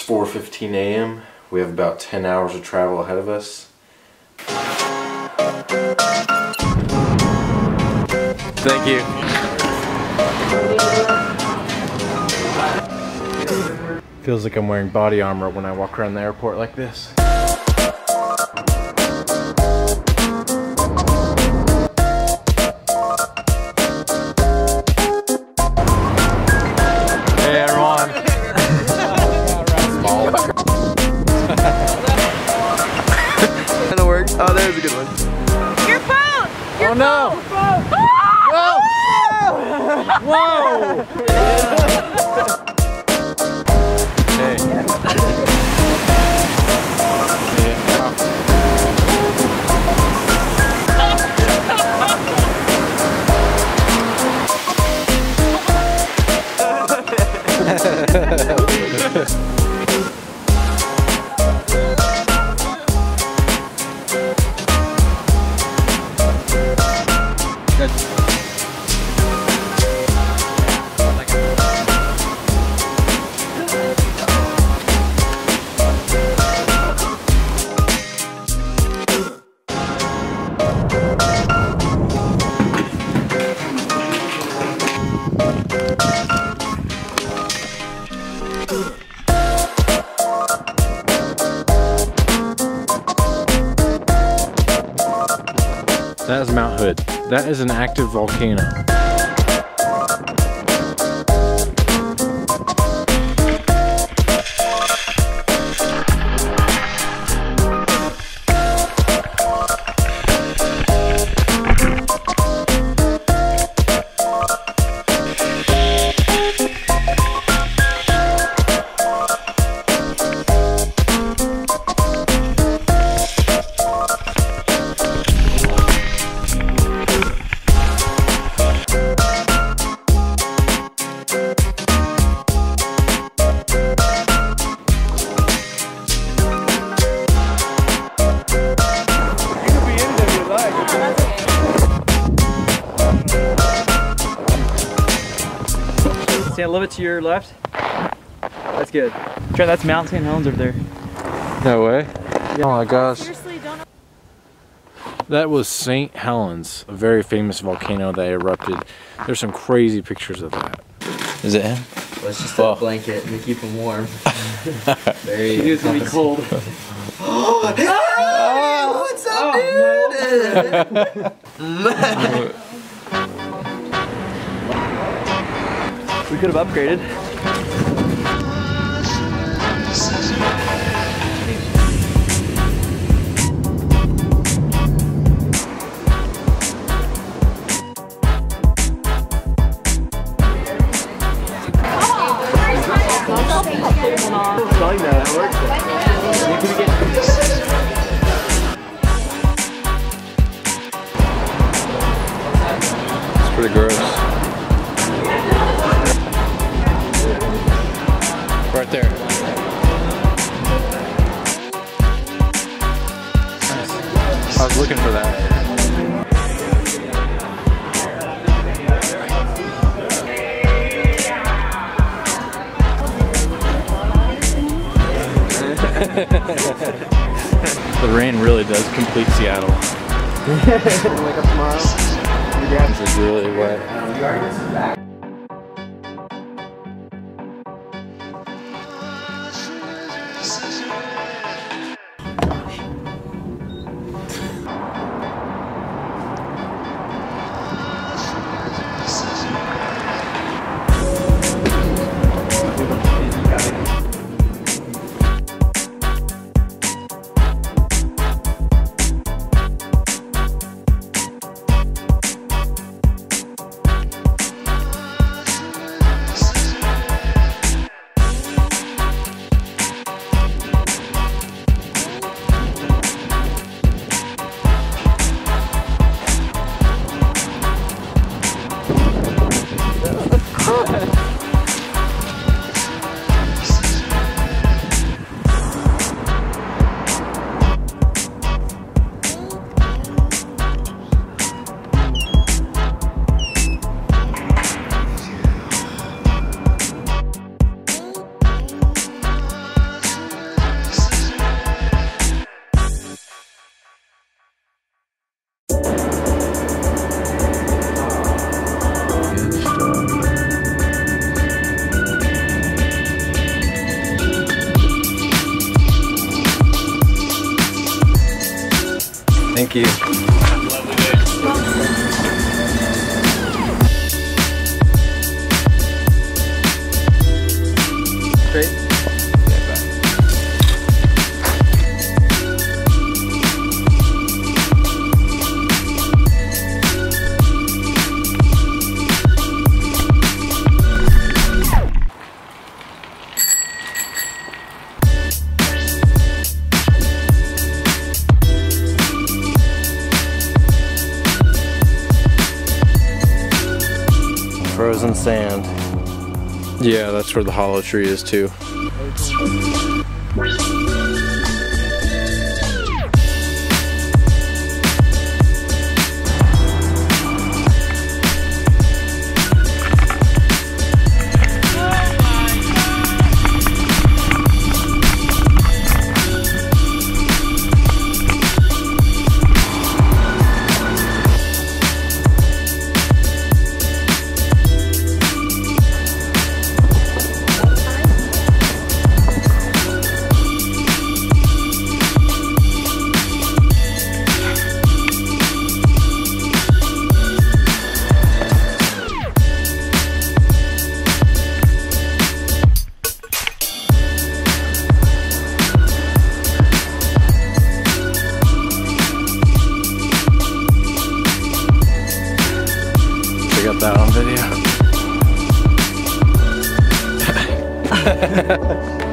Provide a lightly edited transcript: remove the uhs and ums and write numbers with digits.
4:15 a.m. We have about 10 hours of travel ahead of us. Thank you. Feels like I'm wearing body armor when I walk around the airport like this. Hey everyone. That'll work. Oh, there's a good one. Your phone! Your no! phone! Whoa! Hey. That is Mount Hood. That is an active volcano. Stand a little bit to your left. That's good. Trent, that's Mount St. Helens over there. No way. Oh my gosh. Seriously, don't. That was St. Helens, a very famous volcano that erupted. There's some crazy pictures of that. Is it him? Let's just a blanket and keep him warm. Very. It's gonna be cold. Hey, what's up, dude? We could have upgraded. It's pretty gross. Right there. Nice. I was looking for that. The rain really does complete Seattle. Wake up tomorrow. This is really wet. frozen sand. Yeah, that's where the hollow tree is too. Got that on video.